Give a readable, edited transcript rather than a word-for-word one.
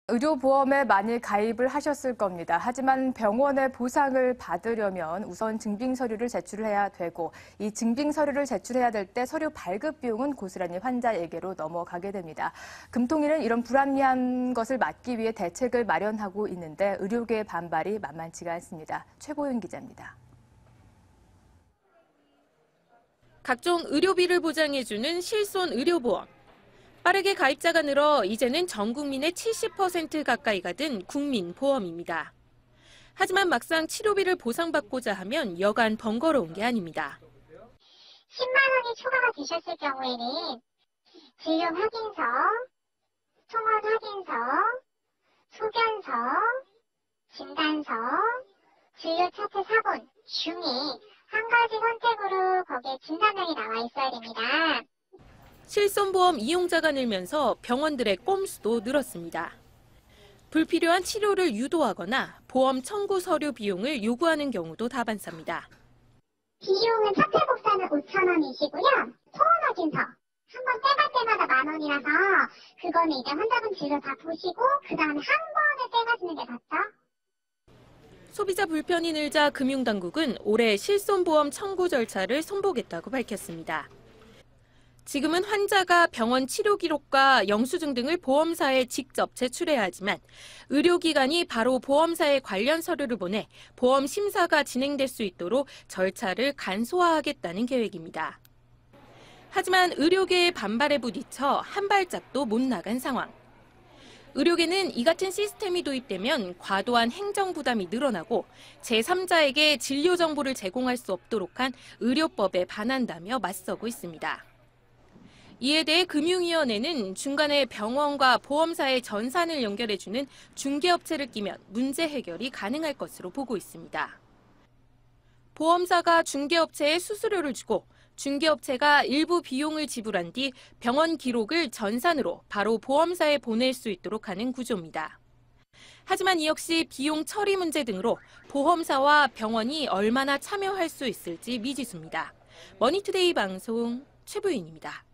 의료보험에 많이 가입을 하셨을 겁니다. 하지만 병원의 보상을 받으려면 우선 증빙서류를 제출해야 되고 이 증빙서류를 제출해야 될 때 서류 발급 비용은 고스란히 환자에게로 넘어가게 됩니다. 금통위는 이런 불합리한 것을 막기 위해 대책을 마련하고 있는데 의료계의 반발이 만만치가 않습니다. 최보윤 기자입니다. 각종 의료비를 보장해주는 실손 의료보험. 빠르게 가입자가 늘어 이제는 전 국민의 70% 가까이가 든 국민보험입니다. 하지만 막상 치료비를 보상받고자 하면 여간 번거로운 게 아닙니다. 10만 원이 초과가 되셨을 경우에는 진료 확인서, 통원 확인서, 소견서, 진단서, 진료 차트 사본 중에 한 가지 선택으로 거기에 진단명이 나와 있어야 됩니다. 실손보험 이용자가 늘면서 병원들의 꼼수도 늘었습니다. 불필요한 치료를 유도하거나 보험 청구 서류 비용을 요구하는 경우도 다반사입니다. 비용은 차트 복사는 5,000원이시고요. 통원 확인서 한 번 떼갈 때마다 10,000원이라서 그거는 이제 환자분 진료 다 보시고 그 다음에 한 번에 떼가시는 게 낫죠. 소비자 불편이 늘자 금융당국은 올해 실손보험 청구 절차를 손보겠다고 밝혔습니다. 지금은 환자가 병원 치료 기록과 영수증 등을 보험사에 직접 제출해야 하지만 의료기관이 바로 보험사에 관련 서류를 보내 보험 심사가 진행될 수 있도록 절차를 간소화하겠다는 계획입니다. 하지만 의료계의 반발에 부딪혀 한 발짝도 못 나간 상황. 의료계는 이 같은 시스템이 도입되면 과도한 행정 부담이 늘어나고 제3자에게 진료 정보를 제공할 수 없도록 한 의료법에 반한다며 맞서고 있습니다. 이에 대해 금융위원회는 중간에 병원과 보험사의 전산을 연결해주는 중개업체를 끼면 문제 해결이 가능할 것으로 보고 있습니다. 보험사가 중개업체에 수수료를 주고 중개업체가 일부 비용을 지불한 뒤 병원 기록을 전산으로 바로 보험사에 보낼 수 있도록 하는 구조입니다. 하지만 이 역시 비용 처리 문제 등으로 보험사와 병원이 얼마나 참여할 수 있을지 미지수입니다. 머니투데이 방송 최보윤입니다.